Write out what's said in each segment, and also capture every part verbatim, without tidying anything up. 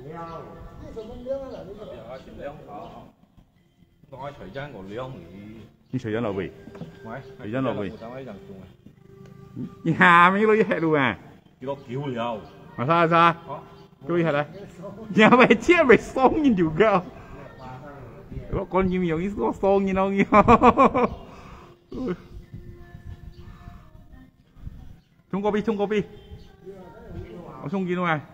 了，你什么量啊？你个。有啊，是量哦。我開隨真個量你。 你隨真落去。 喂。 隨真落去。 等我一陣送啊。 你下面嗰啲吃路啊？ 幾多叫了？ 啊啥啥？叫一下來。nhà mày chết mày xong nhìn điều cao. Có con chim nhiều có xong nhìn đâu nhiều. Chung kopi, chung kopi. Ông chung gì đâu à?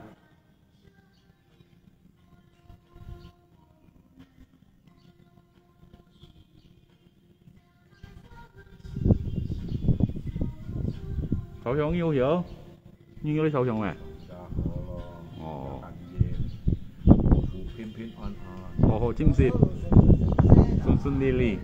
Sầu sống yêu hiểu. Nhưng yêu sầu sống à? Ồ. Ồ hồ chim xịt. Xuân xuân đi lì.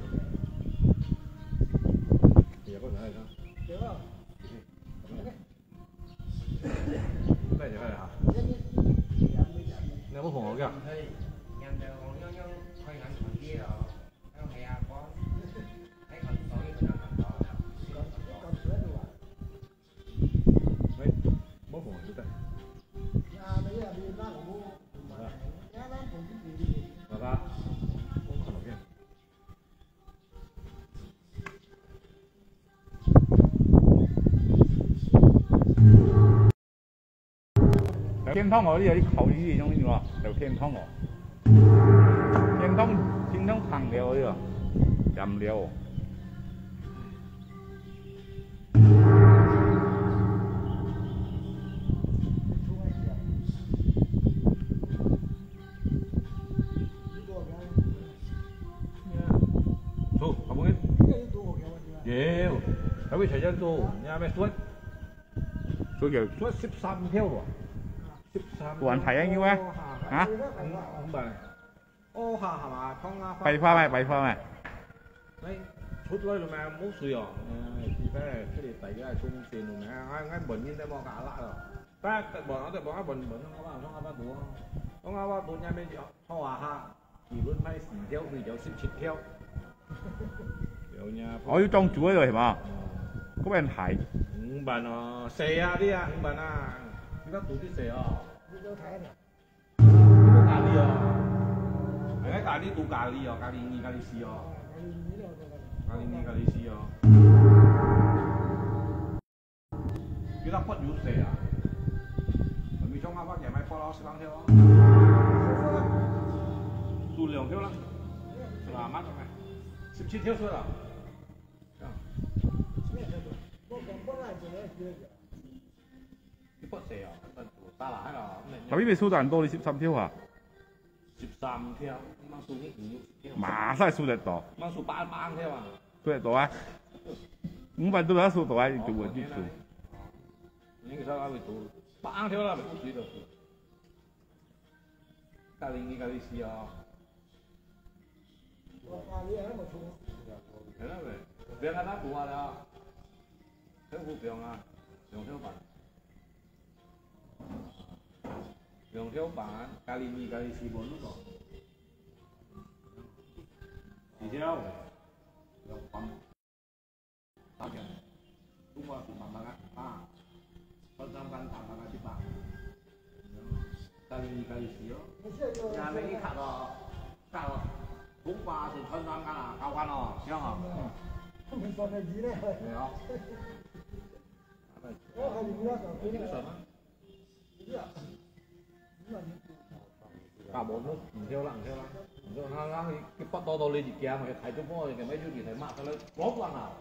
Cái này hả? Nó có hồn kìa. Bố hồn chứ ta. Bà ba. Thiên thông ở đây đi khẩu gì trong này nữa, đều thiên thông rồi. Thiên thông, thiên thông thẳng đều rồi, chậm đều. Thu, kamu ini? Nhiều, tapi thời gian tu, nhà mẹ suốt, suốt kiểu suốt sắp sáu theo rồi. Quán thấy anh như vậy? Hả? Không bà này. Ô hà hà mà không á. Bày pha mày, bày pha mày. Đấy, chút lấy rồi mà muốn suy à. Thì phải cái gì tại cái chung tiền rồi mà ai ai bệnh như thế mà cả lại rồi. Ta bọn nó thì bọn nó bệnh bệnh nó bảo nó ba tuổi. Nó ba tuổi nhà mình họ à ha. Chỉ luôn phải xỉ theo vì cháu xịt xịt theo. Ở trong chuối rồi mà. Có bên hải. Không bà nó xe à đi à, không bà à. Chúng ta tụi đi xe à. Cà ri à. Cái cà ri tụ cà ri à, cà ri nhì cà ri xì à. Cà ri nhì cà ri xì à. Chúng ta bắt dụ xe à. Mình trong hai bác nhà máy phó lo sẽ bằng theo. Tụ liều theo lắm. Là mắt rồi mày. Sip chít theo suốt à. Cái bắt xe à. Tapi mày số đàn多你十三條啊？十三條，掹數億五。馬上數得多。掹數八萬條啊？數得多啊？五萬都有數多啊？你做乜啲數？你個啥會做？八條啦，咪數到數。咖喱你咖喱絲啊？我咖喱係冇錯。係啦咪，別看他多啦，很不平啊，兩條半。Đường theo bản kali mi kali si bốn lúc rồi. Đi theo. Đường bấm. Tao kìa. Đúng rồi, tụi mình bằng á. Con trăm căn thẳng bằng chip bạc. Kali mi kali si đó. Nhà mấy cái khạc rồi. Khạc rồi. Cũng qua từ con trăm căn là cao quan rồi. Thấy không? Không biết con này gì đấy. Thấy không? Có cái gì nữa rồi. Cái gì nữa. Cả bốn lúc theo lặng theo lặng rồi nó nó cái bắt to to lên gì kia mà thấy chúng tôi cái mấy chú gì thấy mặt nó lên bóp lắm nào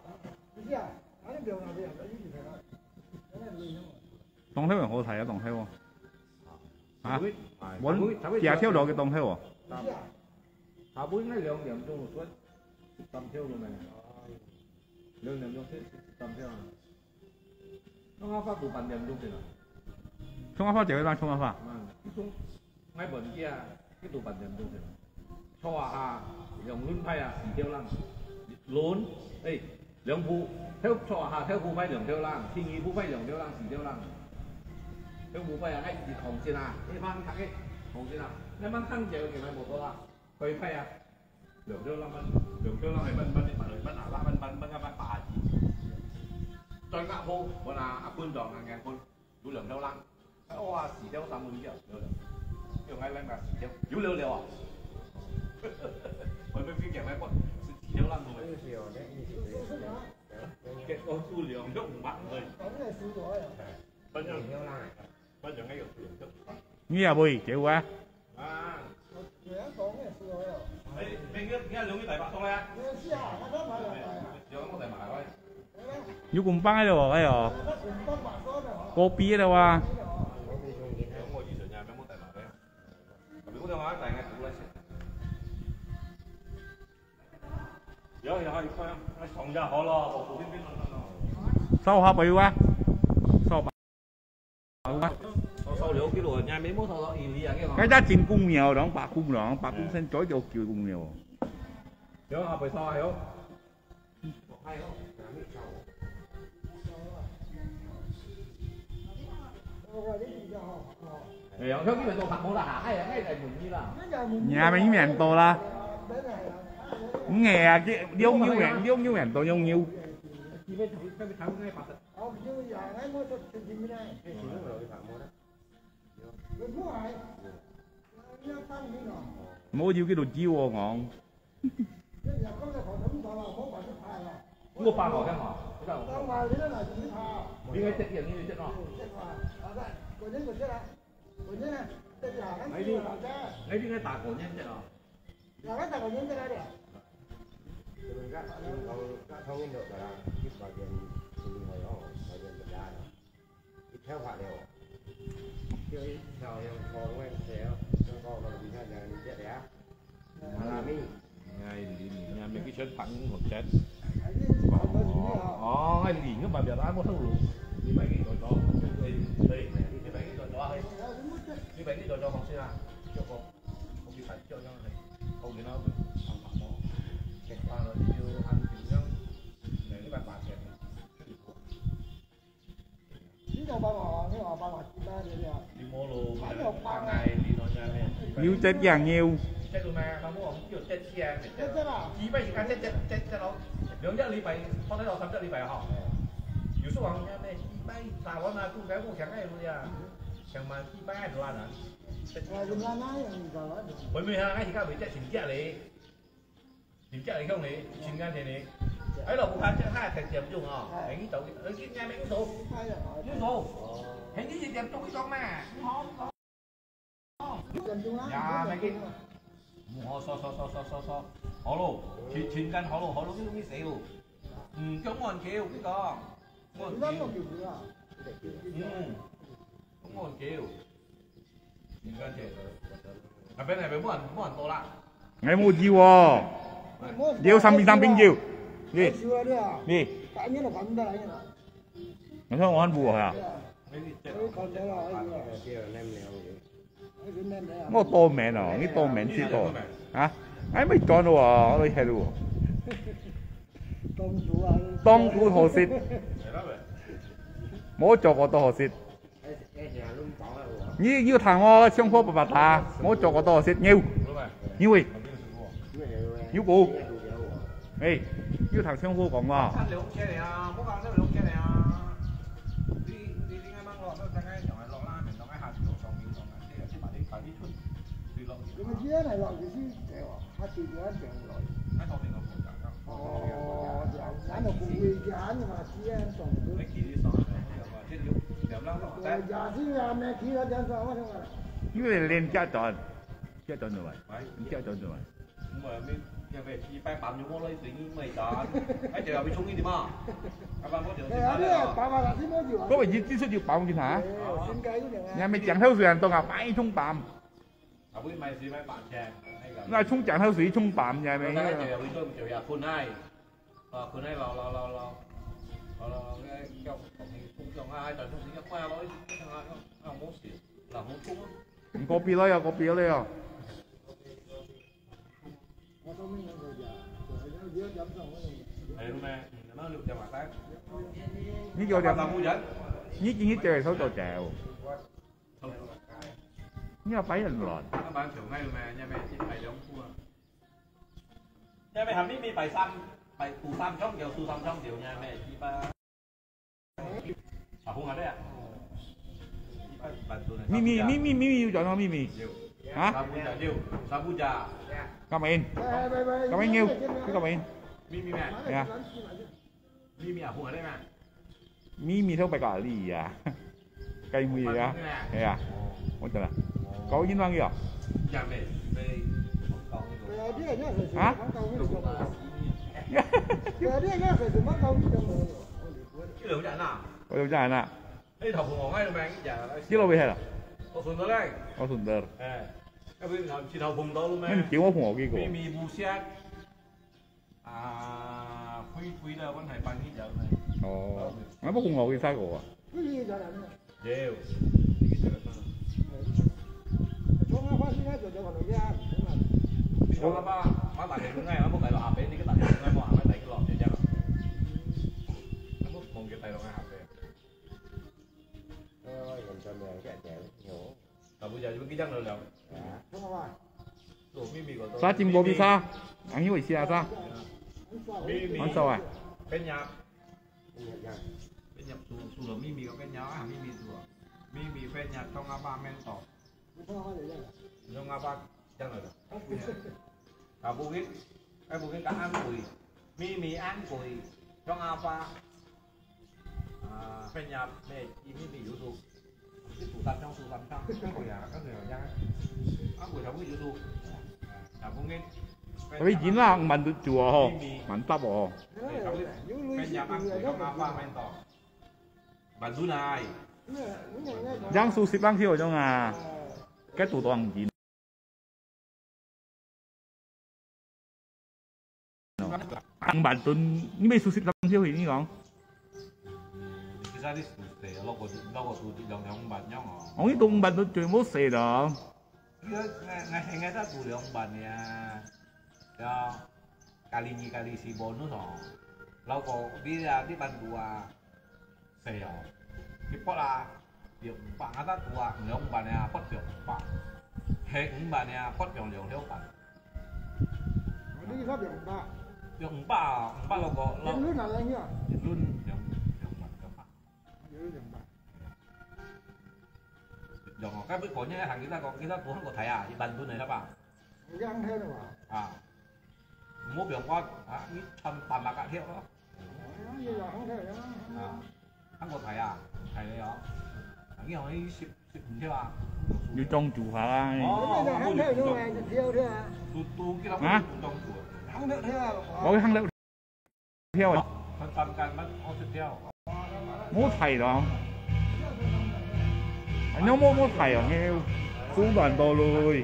動態好睇啊動態喎嚇揾廿條落嘅動態喎下半應該兩點鐘就出十條咗未兩點鐘出十條啱啱發到半點鐘先啦衝一發就去單衝一發ngay bẩn kia cái tủ bẩn điểm đâu rồi cho à dòng luôn phay à xì theo lăng lốn đây lượng phụ theo cho à theo phụ phay đường theo lăng thì nghĩ phụ phay đường theo lăng xì theo lăng theo phụ phay à ngay thì không trên à cái mang thằng ấy không trên à nên mang thằng chèo cái này một đô la phay phay à đường theo lăng đường theo lăng này bẩn bẩn này mà lời bẩn à la bẩn bẩn bẩn bẩn bà gì cho ngã vô bọn là quân đòn là ngàn quân đủ lượng theo lăng cái ô à xì theo tám mươi triệu được 兩架薯條，妖了了啊！我們邊嘅咩個薯條啦，我哋嘅個數量都唔密เลย咁係少咗啊！分樣分樣喺度數量都呢啊妹幾好啊！ 啊！你一講咩少咗啊？你你而家兩啲大白餸咧？你試下，我得買兩大啊！有咁大買喂。 要cùng băng喺度喎，喺度。Kopi ở đâu à? Sao hả bự quá? Sao bự quá? Cái giá tiền cung nhiều đó, bạc cung đó, bạc cung sen chối cho kiểu cung nhiều. Hiểu hả bự sao hiểu? Nhà mình miền to là nghe cái điêu nhiêu ngàn điêu nhiêu ngàn to nhiêu nhiêu mua nhiêu cái đồ chiêu ngon mua ba ngò cái ngò đi ngay chết gì chết nó lấy đi lấy đi cái tạc của nhân chết nó là cái tạc của nhân chết đấy đấy các các thông tin được là cái bảo hiểm thì người đó bảo hiểm được ra rồi theo hỏa đều chơi theo em còn quen theo còn còn đi theo nhà đi chết đấy mà là mi ngày nhà mình cái chân phẳng một chết哦，係連咗咪就啱冇偷路，你咪幾代咗？你你你你咪幾代咗啊？你咪幾代咗學先啊？著個好似睇著張係後面啦，行白網，食飯咯要按條張嚟呢塊白嘅。呢度白話，呢個白話節啦，你哋啊。你摸路買咗白嗌連落咗咩 ？Nhiều chết càng nhiều. Chết luôn mà, không muốn kêu chết xe. Chết chết à? Chỉ bây giờ cái chết chết chết chết đâu.兩一禮拜，我睇到十一禮拜嗬。姚叔話咩？二百大碗啊，豬仔好強嘅嗰啲啊，成萬二百多萬啊。係點解啦？會唔會啊？而家會即係前幾日你，前幾日你講你，前間前你喺度冇睇即係蝦食佔中啊，喺呢度你見嘅名數，名數，喺呢隻佔中呢種咩？呀，咪見。我嗦嗦嗦嗦嗦嗦，好咯，全全間好咯，好咯，呢啲死咯，唔咁冇人叫呢個，冇人叫，嗯，咁冇人叫，全間嘅，入邊係咪冇人冇人到啦？ 你冇叫喎，要三邊三邊叫，你你，我想我ăn bùa hả? Nó to mẹ nào, cái to mẹ chứ to, hả? Ấy mấy con đâu à, tôi thấy đâu. Tông cú hồ xịt, mỗi chỗ có to hồ xịt. Như như thằng nó xong phố bạc ta, mỗi chỗ có to hồ xịt nhiều, nhiều gì? Nhiều cú. Ê, như thằng xong phố còn mà. Cái kia này loại cái gì? Hạt gì nữa chẳng loại. Ồ, giá nó cũng vì giá nhưng mà kia ăn tổng cứ. Rồi giá chứ mẹ kia nó chẳng sao hết không ạ? Cái này lên cha tròn, cha tròn rồi, cha tròn rồi. Mà mình nhà về chi phải bám vô lấy tính mày tròn, cái giờ bị trúng đi mà. Các bạn có điều gì đó? Có phải chỉ chỉ xuất được bám chứ hả? Nhà mình chẳng theo duyên tôi ngà phải trung bám. Nó chung chẳng theo gì chung bám nhà mình. Cái chiều đi chung chiều nhà phun này, phun này lò lò lò lò lò cái kiểu phun kiểu ai tại chung gì qua nói thằng ai không muốn xịt là muốn chung. Có pi lấy à, có pi lấy à. Ní vô đẹp. Ní chỉ ní chơi số trò chèo. Nhớ phải là lọt. Các bạn thử ngay mà nhà mẹ chỉ phải giống thua. Nhà mẹ hầm mi bài xăm, bài tù xăm trong kiểu tù xăm trong kiểu nhà mẹ chỉ ba. À không ở đây à? Mi mi mi mi mi mi chọn nó mi mi. hả? Sabuja nhiêu? Sabuja. Cảm ơn. Cảm ơn nhiêu? Cái cảm ơn. Mimi mẹ. Dạ. Mimi à, ở đây mà. Mimi theo bài cả gì à? Cây mì à? Thế à? Ôi trời ạ. Có dính vang gì à? Dạ mẹ. Hả? Cái đường chạy nào? Có đâu chạy nè. Cái thầu phùng ngay mà dạ. Chứ đâu bị hết à? Có phùng đó đây. Có sùn tơ. À. Cái bên nào chỉ thầu phùng đó luôn mà. Mình chịu có phùng ở kia cổ. Mimi bu xe. À, quý quý là vẫn phải bán cái chợ này. Ồ. Nó có phùng ở kia sao cổ à? Đều. Cho nó ba, má tại thì cũng ngay, má một tay là hạp đấy, thì cái tay cũng ngay một hạp, tay cái lọt vậy chắc. Nó một mông cái tay là ngay hạp đấy. Ôi, mình cho mẹ cái trẻ nhổ. Là bây giờ chúng cái chân rồi đâu? Đồ Mimi của tôi. Sa chim bò bị sa. Ăn như vậy xia sa. Mimi. Ăn sao à? Bên nhà. Bên nhập su su là Mimi có bên nhà, à Mimi su. Mimi bên nhà trong ngã ba men tỏ. Trong ngã ba chân rồi. Cả bố biết. Cái bố biết cả ăn củi. Mimi ăn củi. Trong ngã ba. À bên nhà mẹ chị Mimi yếu tố. Cái tủ tắm trong tủ tắm trong. Cái củi à các người ở nhà. Ăn củi trong cái yếu tố. À bố nghe. Tapi jin lah mình tu chùa ho, mantap ho. Bên nhà ăn củi trong ngã ba men tỏ. Bạn du này. Giang su ship bang thiêu trong à. Cái tủ toàn jin. Ăn bản tuần, như mấy su ship bang thiêu thì như không? Cái ra đi sụt tè, lâu có lâu có tụt lòng lòng bạn nhau hả? Ông ấy tung bản tuần chuyện mất xe đó. Cái ngày ngày ngày ta tụt lòng bạn nha. Cho kali ni kali si bon nữa hả? Lâu có đi ra đi bàn đùa xe hả? Cái pot là việc bạn ta tụt lòng bạn nha, pot việc bạn. Hệ cũng bạn nha, pot việc lòng theo bạn. Đi ra biển ba. Việc ba, ba lâu có lâu. Luôn là anh nhá. Luôn lòng lòng bạn các bạn. Dòng các bữa có nhé, hàng người ta có người ta cũng không có thấy à, thì bàn luôn này các bạn. Giang theo rồi mà. À, mua biển qua, à, ít trăm tám bạc cả thiệu đó. Như là không thể đó. À, không có thấy à, thấy đấy đó. Cái họ ấy xịt xịt theo à. Như trong chùa hả? Không thể đâu mà theo thế à. Tu tu cái đó cũng trong chùa. Không thể theo. Có cái hang lựu theo à? Phân tâm can mất, họ xịt theo. Mốt thầy đó. Nó mốt mốt thầy à nghe. Phú đoàn to lùi.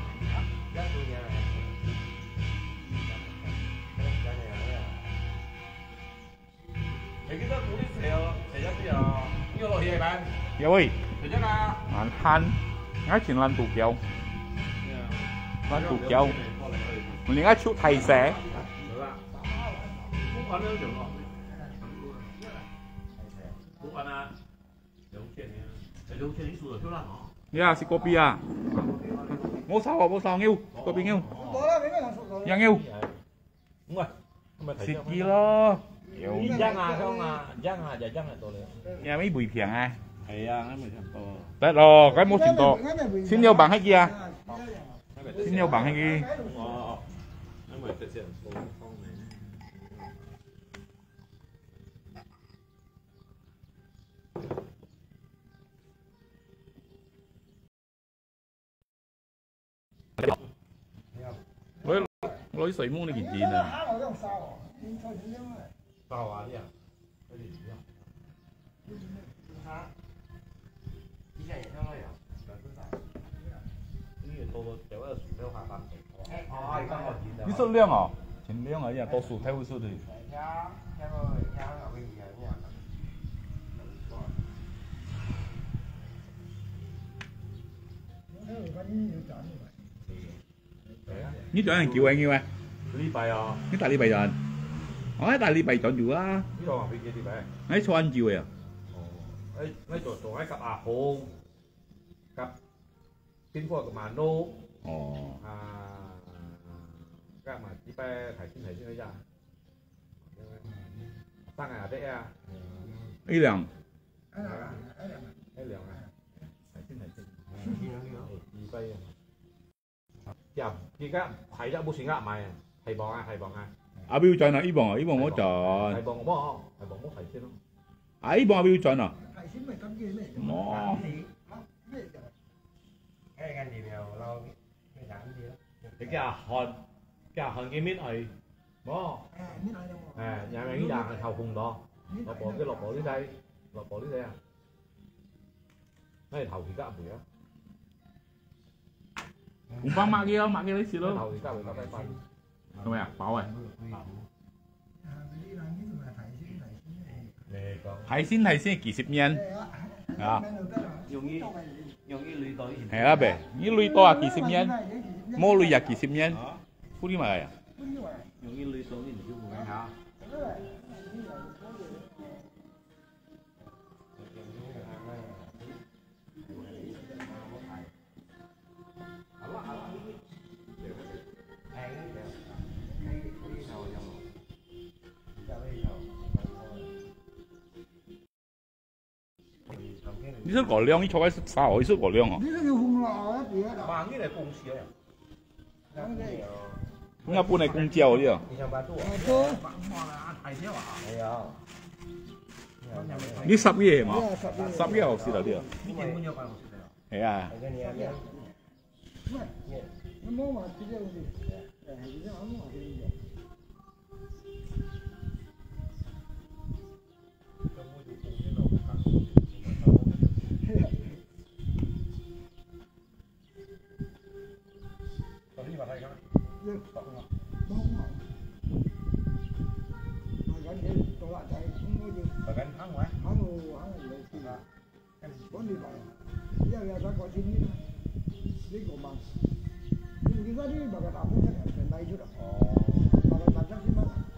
Thì cái đó cũng đi xèo, xèo nhất thì như loại gì bạn? Dạ ơi. Xèo nhất à. Anh Thanh. Ngái chuyện lan tù kéo. Lan tù kéo. Mình ngái chút thầy sẽ. Cũng ăn nữa được rồi. Cũng ăn à. Giống chuyện này. Giống chuyện đi xuống chỗ nào hả? Dạ, si copy à. Mốt sao à, mốt sao nghiêu. Copy nghiêu. Dạ nghiêu. Đúng rồi. Xịt gì lo. Giang à không à, giang à, dạ giang là to lên. Nhà mấy bùi phiền à. Thì à, cái mình làm to. Đấy rồi, cái mốt xin to. Xin nhau bằng hay kia. Xin nhau bằng hay kia. Ờ. Nó mới thực hiện số phong này. Lấy lấy水摸你件件啊！ Sao à đi à? Cái gì vậy? Hả? Cái này nó đây à? Cái này tôi kéo ở xuống theo hạ tầng. À, cái này gì? 你说亮哦，挺亮啊，呀，多数太会说的。呢種人叫anh yêu à? Lý bài à? Cái tại Lý Bài rồi. Ở cái tại Lý Bài chọn chủ á. Cái đồ bị kia đi bài. Ấy cho anh chiều à? Ấy, ấy chỗ chỗ ấy cặp à hồ, cặp tin phổi của mà nô. Ồ. À, các mà chỉ phải thải xin thải xin đấy ra. Sang à đấy à? Ý rằng. Ấy liền à? Thải xin thải xin. Chỉ bay. giờ chỉ cái thầy đã bút sinh á mày thầy bọn ai thầy bọn ai 阿標準啊，呢幫啊，呢幫冇準。 thầy bọn冇thầy bọn冇thầy先咯。 啊，呢幫阿標準啊。 係先咪咁嘅咩？ 哦。 咩就？ cái ngành gì nào lâu cái giảm gì đó thì cái hòn cái hòn cái miếng này đó à nhà mày cái đàn thầu cùng đó lọt bộ cái lọt bộ dưới đây lọt bộ dưới đây à cái thầu thì các bụi á cũng băng mạng kia mạng kia lấy xí thầu luôn thì các bụi nó bay bay ทำไมอ่ะเปล่าอ่ะ海鮮海鮮幾十蚊啊容易容易累到係啦呗呢累多啊幾十蚊冇累啊幾十蚊嗰啲咪啊容易累到你唔少會嚇你說個量，你坐喺沙海說個量哦。 呢個要紅落一邊。 萬幾嚟公司啊？ 咁一般係公椒嗰啲啊。 đi sang ba tuổi Tôi. Thầy thiếu à? thấy không 呢十嘢嘛？十嘢學士頭啲啊。 呢件滿有辦學士嚟。 係啊。 cái này em nó mua mà cái gì cái gì nó mua mà cái gì Còn đi vào đây không? được không mà gần đây tôi lại chạy không mua gì Và gần tháng ngoài. tháng mùa tháng này thì có đi vào giờ là đã có chín mươi đi của bạn nhưng cái cái đi mà cái nào cũng sẽ phải bay chứ đâu mà cái bản chất thì mà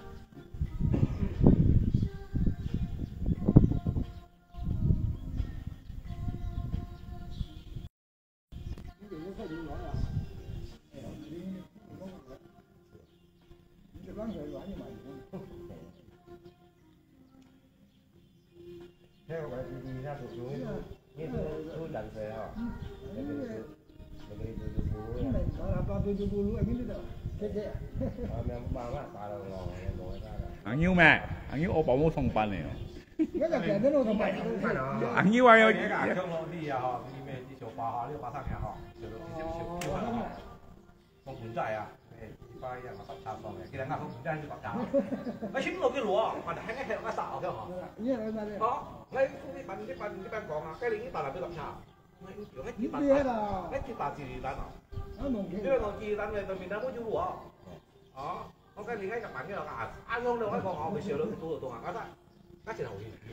theo cái gì đi ra tụi chúng như tôi tôi đàn về hả để cái để cái tụi tụi bố này là ba tôi tôi bulu anh biết đâu thế thế à mẹ ba má ba đầu ngò ngồi ra rồi anh yêu mẹ anh yêu ô bảo冇送飯嚟啊。 cái là kẻ đến đâu thằng mày anh yêu ai Cái cả trong nó đi à họ đi về đi chỗ ba họ đi ba thằng nhà họ chỗ đó đi chỗ chỗ họ không muốn chạy à ba nhà mà bắt chào xong này cái đằng nào không muốn chạy thì bắt chào cái chính là cái lúa mà để cái hệ cái xạo cái họ như là này đó ngay cái bàn cái bàn cái bàn còn à cái lính cái bàn là cái tập chào ngay kiểu cái biết bàn biết là cái cái bàn gì bàn nào nó mong cái cái bàn còn gì bàn này tụi mình đã có chú lúa đó có cái lính ngay các bạn cái là à ăn không được cái còn họ phải sửa được tôi tôi hàng cái đó cái chuyện nào thì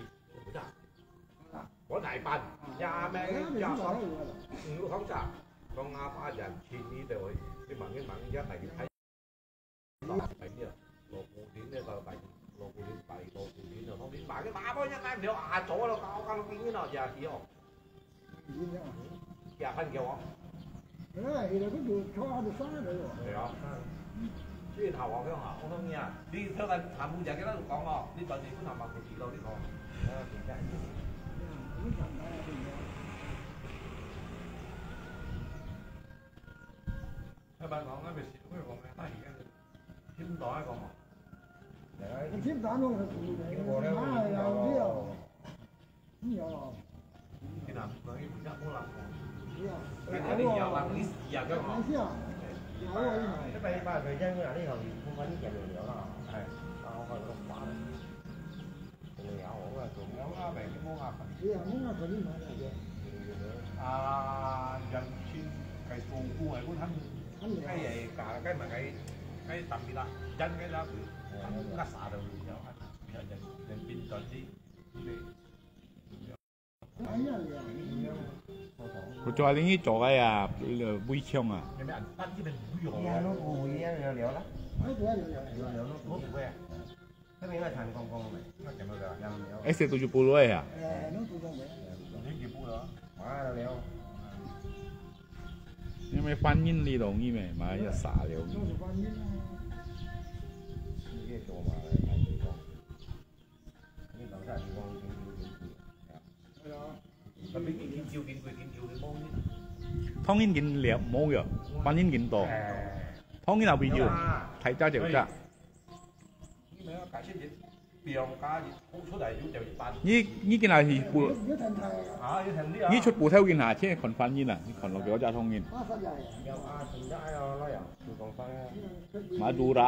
có đại bàn nhà mẹ cái nhà xong ừ không sao con pha dàn chín đi rồi cái bằng cái bằng giá này thấy đó bảy nhỉ lô cụ đến đây là bảy lô cụ đến bảy lô cụ đến rồi không đến bảy cái má bao nhiêu em nếu à chỗ nó cao cao cái như nào giờ thì không giờ phân kiểu không cái này thì là cái đường cho được sáng rồi đấy không chứ thầu họ cái họ không không nha đi theo cái thằng mua giờ cái đó được con không đi tận thì cứ nằm bằng cái gì đâu đi con các bạn nói về sự cái vòng này ta hiện cái chim đỏ còn mà cái chim đỏ luôn là cái bộ đó má là biết không nhiều cái nào nói cái mình muốn làm cái cái này giờ làm cái giờ cái họ cái bay ba thời gian là đi hồi không phải chạy đường nữa đâu không phải nó quá rồi người ảo ổn là cũng nó là về cái môn học bây giờ muốn là phải đi mà à dân chuyên cái phố khu này cũng thắng cái gì cả cái mà cái cái tầm gì đó dân cái đó nó xả được nhiều hết dân dân pin toàn đi 我做下呢做嘅啊，杯槍啊。 cái mấy anh bắt cái mình mũi dồi nghe nó mùi liều liều lắm nói chuyện gì vậy liều liều nó tốt quê cái miếng là thành con con này nó chẳng bao giờ nhầm liều Ese tujuh puluh ya? nó tụi con vậy những cái bùa đó quá liều Nhưng mà phán nhìn đi đồng ý mày mà giờ xả liều. nó tụi con biết cái chỗ mà thành cái con cái bảo ra thì con đó và biết cái kiến chiêu kiến quyền kiến chiêu cái môn 湯煙見兩冇嘅，班煙見多，湯煙後邊要睇揸就揸。呢呢件係ปู呢出ปูเท่ากินหาที่คนฟันยินอ่ะนี่คนเราเดี๋ยวจะท้องยินมาดูรา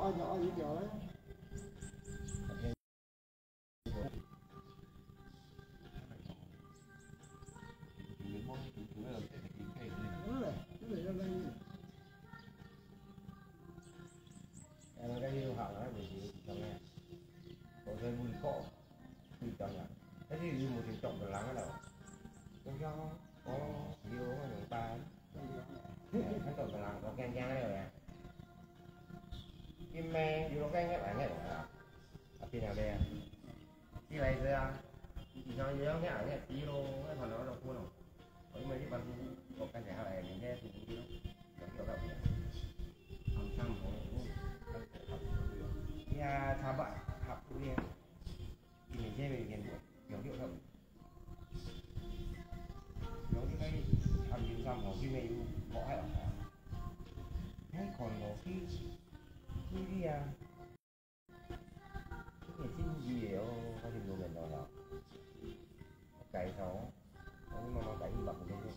cái bùi cọ bùi tròn nhỉ, thế thì một thì trồng được lắng ở đâu, trong cho có nhiều cái đường ta, cái trồng được lắng có ken ken này rồi, kim men nhiều ken cái bạn này rồi à, khi nào đây, khi này rồi à, chỉ cho nhớ cái ảnh này tí lô cái phần đó đâu cuốn đâu, với mấy cái phần có cái nhà này mình nghe thì cũng biết, kiểu đâu, làm sao mà cái thà bạn học cũng đi thì mình chơi về tiền buồn kiểu điệu thầm nó cái cái làm gì xong nó khi mình bỏ hay là hay còn có khi khi đi à cái gì xin gì để có thể đồ mình rồi cày cháu nhưng mà nó cày bật lên luôn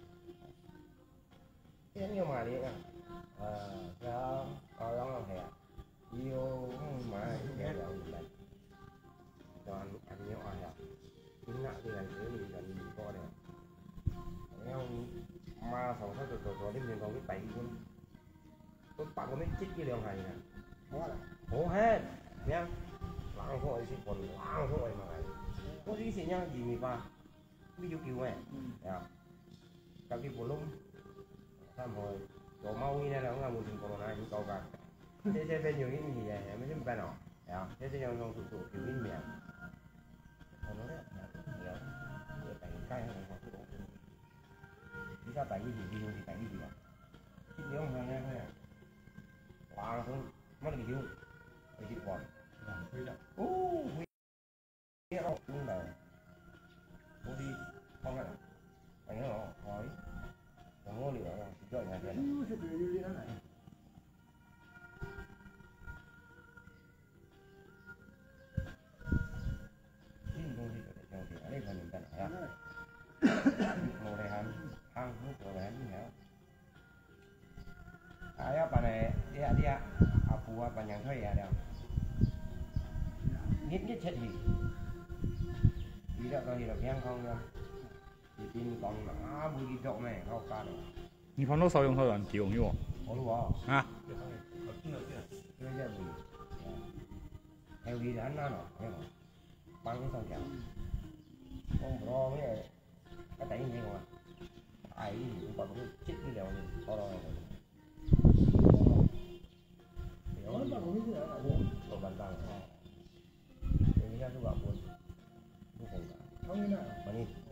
cái nhiều mà đi à đó có đó là hè yêu mà nghe là lại cho anh anh nhớ ai à chính là cái này nếu mình cần mình coi này nhau mà phòng khách rồi rồi đến mình còn cái bảy luôn tôi bạn có mấy chích cái đường này nè hố hết nhá lãng thôi thì còn lãng thôi mà có gì gì nhá gì mình qua ví dụ kiểu này các cái bộ lông tham hồi đồ mau như này là cũng là một trường còn này những câu cả thế thế bên nhiều cái gì vậy mấy cái bên nào thế thế nhau nhau tụ tụ kiểu như mèo nó đấy hiểu tại cái này họ cứ đổ đi ra tại cái gì đi thì tại cái gì à chứ nếu không nghe thôi quá không mất cái gì cái gì còn ô cái đó cũng là có đi không này anh nó hỏi nó mua lửa rồi rồi nhà tiền ngồi đây hắn ăn nước rồi hắn như thế ai á bà này đi à đi à à phù à bà nhận thuê à đâu nhất nhất chết gì đi đâu rồi thì được khen không đâu thì tin còn nó bùi đi trộm này không cả đâu 你放多少用后人提供用？ 好咯喎啊！ 因為一回theo đi đến nó rồi thấy không bắn cái xong chảo con lo mấy này cái tay như vậy ai gì cũng còn cái chích cái đều to rồi còn bàn vàng thì ra cái bảo buồn vô cùng cả